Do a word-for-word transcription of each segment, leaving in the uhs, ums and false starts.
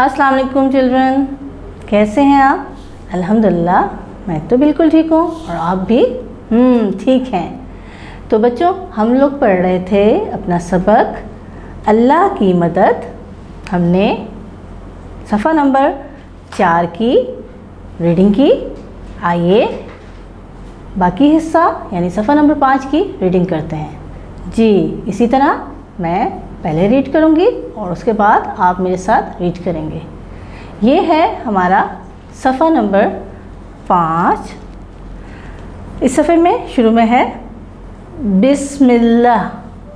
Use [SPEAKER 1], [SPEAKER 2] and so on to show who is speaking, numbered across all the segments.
[SPEAKER 1] अस्सलाम वालेकुम चिल्ड्रन, कैसे हैं आप? अल्हम्दुलिल्लाह मैं तो बिल्कुल ठीक हूँ और आप भी हम्म ठीक हैं। तो बच्चों, हम लोग पढ़ रहे थे अपना सबक अल्लाह की मदद। हमने सफ़ा नंबर चार की रीडिंग की। आइए बाकी हिस्सा यानी सफ़ा नंबर पाँच की रीडिंग करते हैं जी। इसी तरह मैं पहले रीड करूँगी और उसके बाद आप मेरे साथ रीड करेंगे। ये है हमारा सफ़ा नंबर पाँच। इस सफ़े में शुरू में है बिस्मिल्लाह,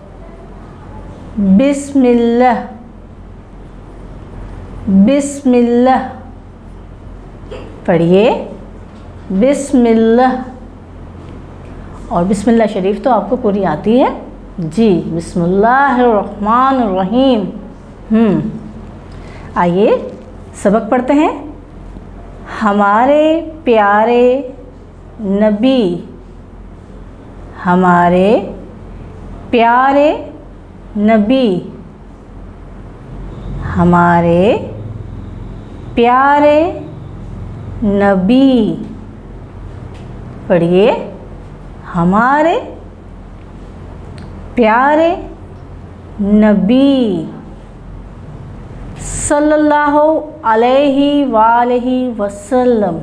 [SPEAKER 1] बिस्मिल्लाह, बिस्मिल्लाह। पढ़िए बिस्मिल्लाह। और बिस्मिल्लाह शरीफ तो आपको पूरी आती है जी। बिस्मिल्लाहिर्रहमानिर्रहीम। हम्म आइए सबक पढ़ते हैं। हमारे प्यारे नबी, हमारे प्यारे नबी, हमारे प्यारे नबी। पढ़िए हमारे प्यारे नबी सल्लल्लाहु अलैहि वालैहि वसल्लम,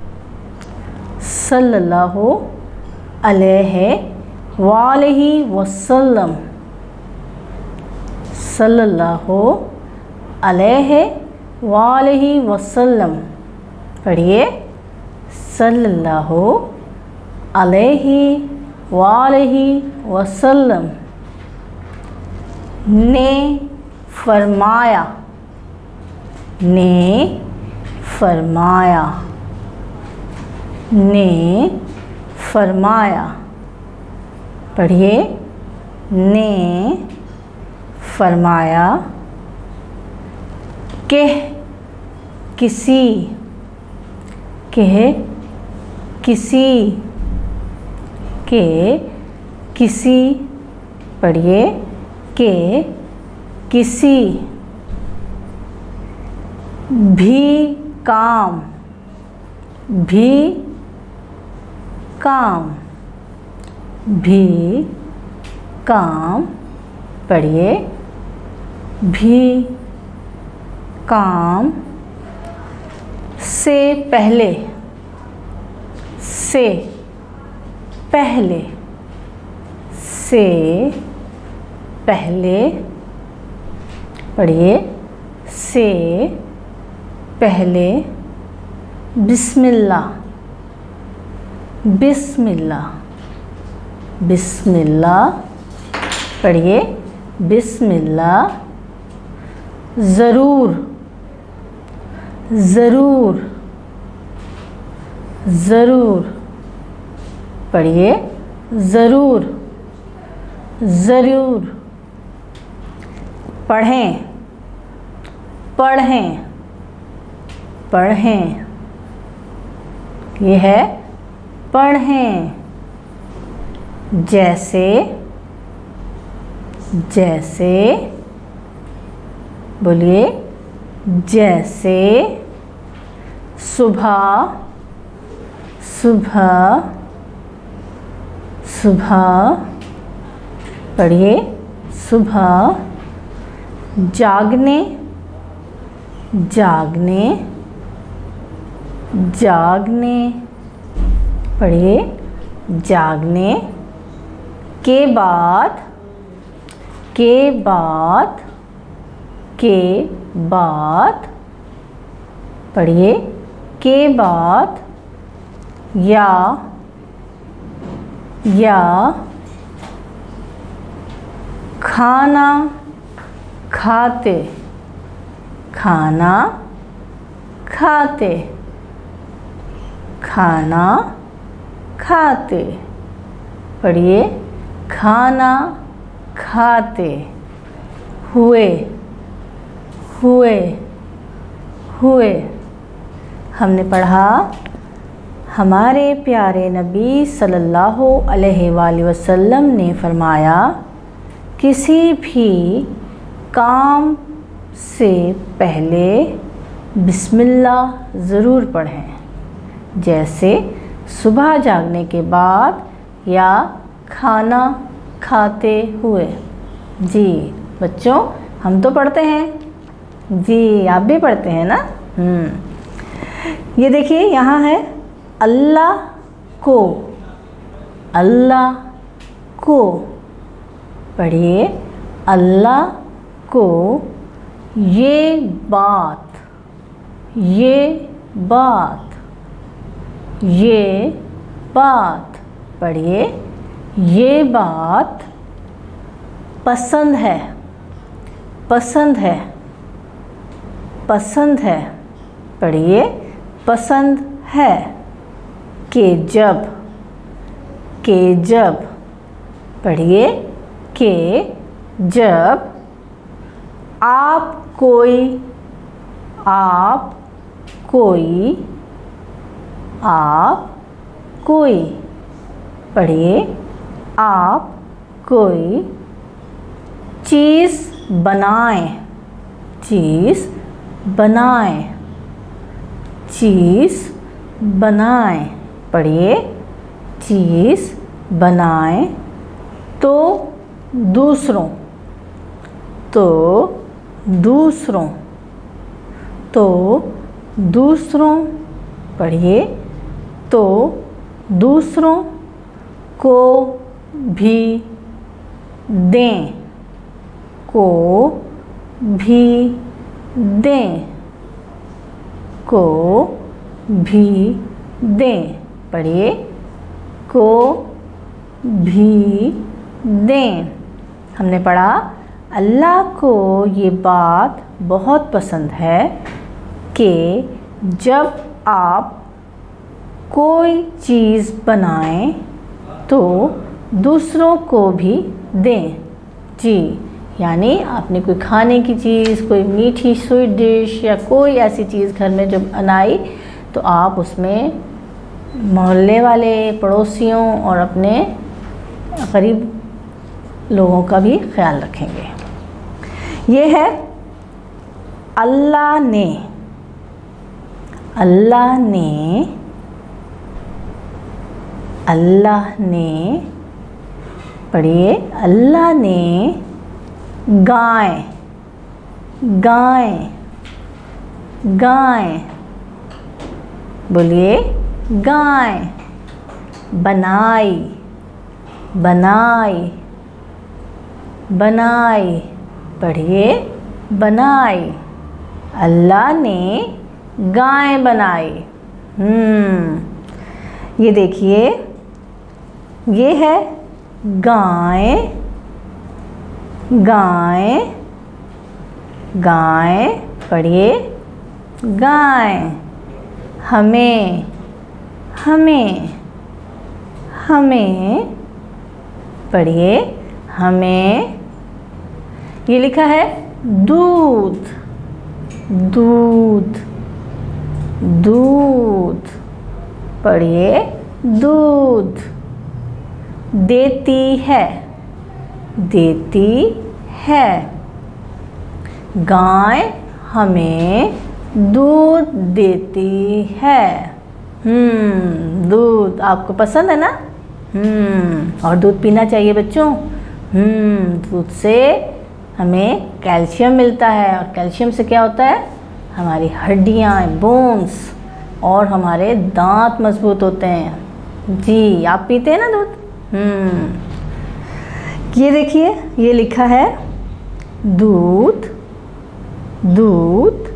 [SPEAKER 1] सल्लल्लाहु अलैहि वालैहि वसल्लम, सल्लल्लाहु अलैहि वालैहि वसल्लम। पढ़िए सल्लल्लाहु अलैहि वालैहि वसल्लम ने फरमाया, ने फरमाया, ने फरमाया। पढ़िए ने फरमाया कि किसी, के किसी, के किसी। पढ़िए के किसी भी काम, भी काम, भी काम। पढ़िए भी काम से पहले, से पहले, से पहले। पढ़िए से पहले बिस्मिल्लाह, बिस्मिल्लाह, बिस्मिल्लाह। पढ़िए बिस्मिल्लाह। ज़रूर, ज़रूर, ज़रूर। पढ़िए ज़रूर, ज़रूर। पढ़ें, पढ़ें, पढ़ें। ये है पढ़ें। जैसे, जैसे। बोलिए जैसे। सुबह, सुबह, सुबह। पढ़िए सुबह। जागने, जागने, जागने। पढ़िए जागने के बाद, के बाद, के बाद। पढ़िए के बाद या, या खाना खाते, खाना खाते, खाना खाते। पढ़िए खाना खाते हुए, हुए, हुए। हमने पढ़ा हमारे प्यारे नबी सल्लल्लाहु अलैहि वसल्लम ने फरमाया किसी भी काम से पहले बिस्मिल्लाह ज़रूर पढ़ें, जैसे सुबह जागने के बाद या खाना खाते हुए। जी बच्चों, हम तो पढ़ते हैं जी, आप भी पढ़ते हैं ना। हम्म ये देखिए यहाँ है अल्लाह को, अल्लाह को पढ़िए, अल्लाह को ये बात, ये बात, ये बात पढ़िए, ये बात पसंद है, पसंद है, पसंद है पढ़िए, पसंद है। के जब, के जब पढ़िए, के जब आप कोई, आप कोई, आप कोई पढ़िए, आप कोई चीज़ बनाएं, चीज़ बनाएं, चीज़ बनाएं पढ़िए, चीज़ बनाएं तो दूसरों, तो दूसरों, तो दूसरों पढ़िए, तो दूसरों को भी दें, को भी दें, को भी दें पढ़िए, को भी दें। हमने पढ़ा अल्लाह को ये बात बहुत पसंद है कि जब आप कोई चीज़ बनाएं तो दूसरों को भी दें। जी, यानी आपने कोई खाने की चीज़, कोई मीठी स्वीट डिश या कोई ऐसी चीज़ घर में जो बनाई तो आप उसमें मोहल्ले वाले, पड़ोसियों और अपने करीब लोगों का भी ख्याल रखेंगे। ये है अल्लाह ने, अल्लाह ने, अल्लाह ने पढ़िए, अल्लाह ने गाय, गाय, गाय बोलिए, गाय बनाई, बनाई, बनाई पढ़िए, बनाई, अल्लाह ने गाय बनाई। हम्म ये देखिए, ये है गाय, गाय, गाय पढ़िए, गाय, हमें, हमें, हमें पढ़िए, हमें। ये लिखा है दूध, दूध, दूध पढ़िए, दूध, देती है, देती है, गाय हमें दूध देती है। हम्म दूध आपको पसंद है ना। हम्म और दूध पीना चाहिए बच्चों। हम्म दूध से हमें कैल्शियम मिलता है, और कैल्शियम से क्या होता है, हमारी हड्डियाँ, बोन्स और हमारे दांत मजबूत होते हैं। जी, आप पीते हैं ना दूध। हम्म ये देखिए, ये लिखा है दूध, दूध,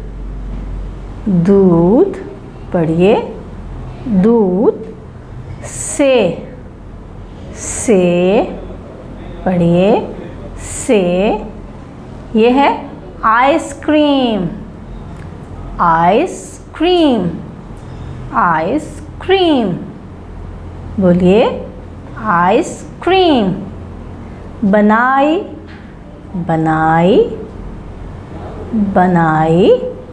[SPEAKER 1] दूध पढ़िए, दूध से, से पढ़िए, से। ये है आइसक्रीम, आइसक्रीम, आइसक्रीम बोलिए, आइसक्रीम। बनाई, बनाई, बनाई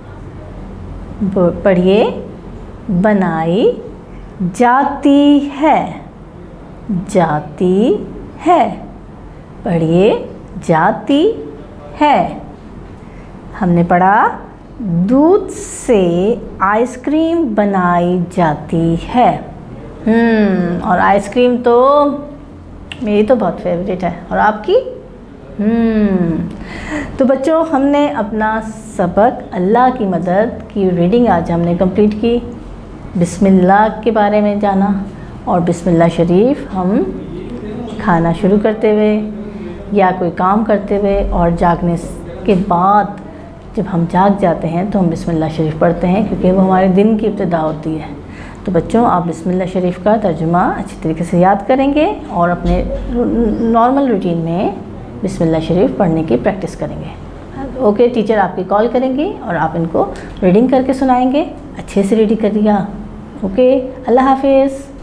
[SPEAKER 1] पढ़िए, बनाई जाती है, जाती है पढ़िए, जाती है। हमने पढ़ा दूध से आइसक्रीम बनाई जाती है। हम्म और आइसक्रीम तो मेरी तो बहुत फेवरेट है, और आपकी? हम्म तो बच्चों, हमने अपना सबक अल्लाह की मदद की रीडिंग आज हमने कंप्लीट की। बिस्मिल्लाह के बारे में जाना, और बिस्मिल्लाह शरीफ हम खाना शुरू करते हुए या कोई काम करते हुए और जागने के बाद जब हम जाग जाते हैं तो हम बिस्मिल्लाह शरीफ पढ़ते हैं, क्योंकि वो हमारे दिन की इब्तिदा होती है। तो बच्चों, आप बिस्मिल्लाह शरीफ का तर्जुमा अच्छी तरीके से याद करेंगे और अपने नॉर्मल रूटीन में बिस्मिल्लाह शरीफ पढ़ने की प्रैक्टिस करेंगे। ओके, टीचर आपकी कॉल करेंगे और आप इनको रीडिंग करके सुनाएंगे। अच्छे से रीडिंग करिएगा। ओके, अल्लाह हाफिज़।